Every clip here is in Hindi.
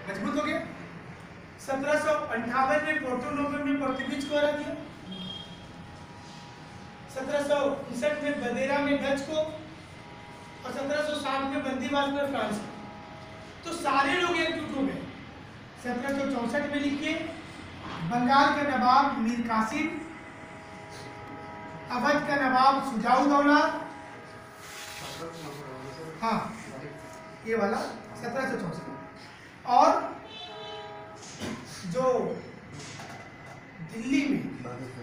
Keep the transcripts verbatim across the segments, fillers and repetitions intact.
मजबूत हो गया। सत्रह सौ अंठावन में पोर्टो नोवो में पोर्तुगीज को हरा दिया। सत्रह सौ उनसठ में बदेरा में डच को, और सत्रह सौ साठ में बंदीवास में फ्रांस को। तो सारे लोग एकजुट हो गए। सत्रह सौ चौसठ में लिखिए, बंगाल का नवाब मीर कासिम, अवध का नवाब सुजाउद्दौला, हाँ ये वाला सत्रह सौ चौसठ, और जो दिल्ली में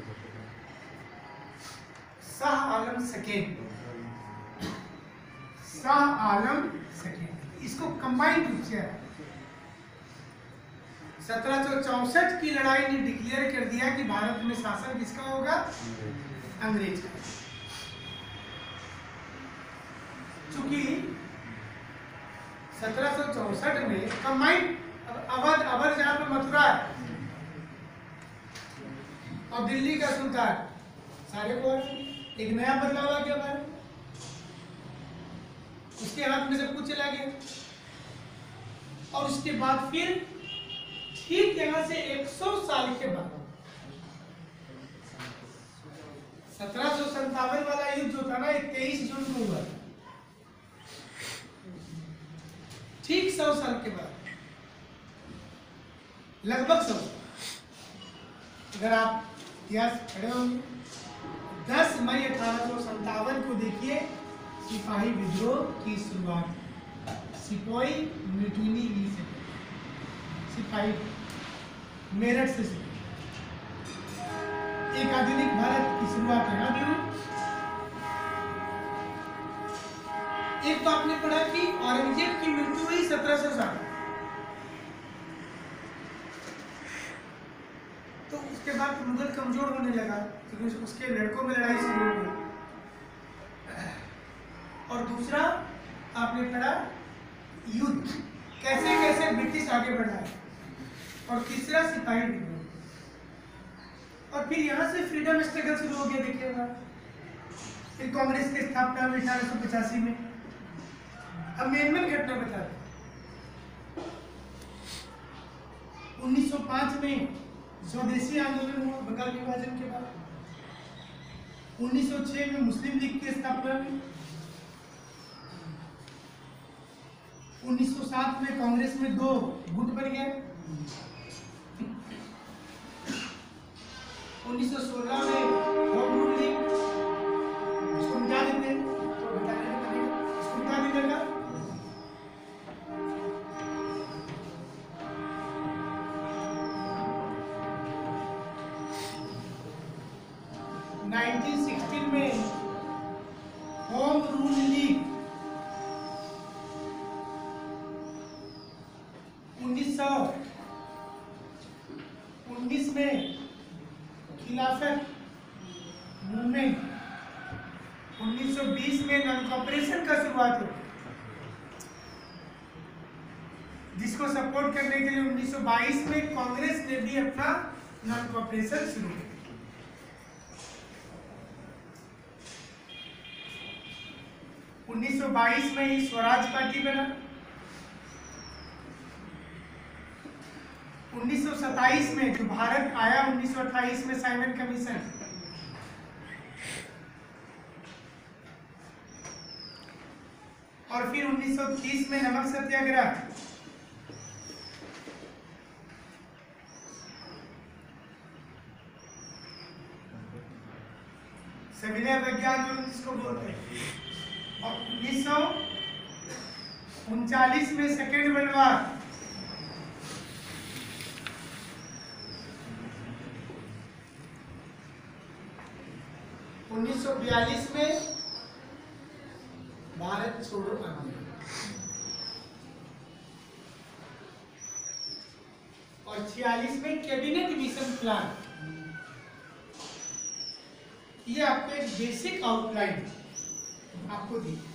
शाह आलम सेकेंड, शाह आलम सेकेंड, इसको कंबाइंड रूप से सत्रह सौ चौसठ की लड़ाई ने डिक्लेयर कर दिया कि भारत में शासन किसका होगा, अंग्रेज का। चूंकि सत्रह सौ चौसठ में कंबाइंड अवध अवध जहां पर मथुरा है और दिल्ली का सुल्तान, सारे को एक नया बदलाव आ गया भारत, उसके हाथ में सब कुछ चला गया। और उसके बाद फिर ठीक यहां से सौ साल के बाद सत्रह सौ संतावन वाला युद्ध जो था ना, तेईस जून को हुआ, ठीक सौ साल के बाद, लगभग सौ। अगर आप इतिहास पढ़े होंगे, दस मई अठारह सौ संतावन को देखिए, सिपाही विद्रोह की शुरुआत, सिपाही म्यूटिनी से, सिपाही मेरठ से एक आधुनिक भारत की शुरुआत यहाँ भी हुई। एक तो आपने पढ़ा कि औरंगजेब की मृत्यु हुई सत्रह सौ साठ, तो उसके बाद मुगल कमजोर होने लगा क्योंकि तो उसके लड़कों में लड़ाई शुरू हो गई। और दूसरा आपने पढ़ा युद्ध कैसे कैसे ब्रिटिश आगे बढ़ा है, और तीसरा सिपाही विद्रोह, और फिर यहाँ से फ्रीडम स्ट्रगल शुरू हो गया। देखिएगा फिर कांग्रेस की स्थापना हुई अठारह सौ पचासी में। अमेंडमेंट घटना बता दें, उन्नीस सौ पाँच में स्वदेशी आंदोलन हुआ बंगाल विभाजन के बाद। उन्नीस सौ छह में मुस्लिम लीग की स्थापना हुई। उन्नीस सौ सात में कांग्रेस में दो गुट बन गए। उन्नीस सौ सोलह में होम रूल लीग, उसको मिटा देते हैं, उसको मिटा देने का। उन्नीस सौ सोलह में होम रूल लीग, उन्नीस सौ उन्नीस में खिलाफत मूवमेंट, उन्नीस सौ बीस में नॉन कॉपरेशन का शुरुआत हुई, जिसको सपोर्ट करने के लिए उन्नीस सौ बाईस में कांग्रेस ने भी अपना नॉन कॉपरेशन शुरू किया। उन्नीस सौ बाईस में ही स्वराज पार्टी बना। उन्नीस सौ सत्ताईस में जो भारत आया, उन्नीस सौ अट्ठाईस में साइमन कमीशन, और फिर उन्नीस सौ तीस में नमक सत्याग्रह, सविनय अवज्ञा आंदोलन जिसको बोलते हैं, और उन्नीस सौ उनचालीस में सेकेंड वर्ल्ड वॉर, उन्नीस सौ बयालीस में भारत छोड़ो आंदोलन, और छियालीस में कैबिनेट मिशन प्लान। ये आपको एक बेसिक आउटलाइन आपको दी।